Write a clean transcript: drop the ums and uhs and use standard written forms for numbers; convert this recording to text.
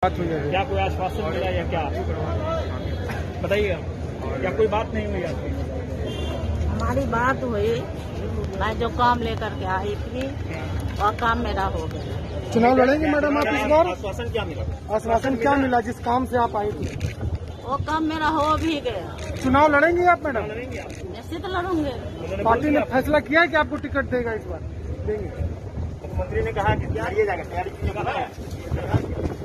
क्या कोई आश्वासन मिला या क्या बताइएगा? क्या कोई बात नहीं हुई आपकी? हमारी बात हुई, मैं जो काम लेकर के आई थी वह काम मेरा हो गया। चुनाव लड़ेंगे मैडम आप इस बार? आश्वासन क्या मिला? आश्वासन क्या मिला जिस काम से आप आई थी? वो काम मेरा हो भी गया। चुनाव लड़ेंगे आप मैडम? निश्चित लड़ूंगे। पार्टी ने फैसला किया है कि आपको टिकट देगा इस बार? देंगे। मुख्यमंत्री ने कहा कि तैयारी कीजिएगा।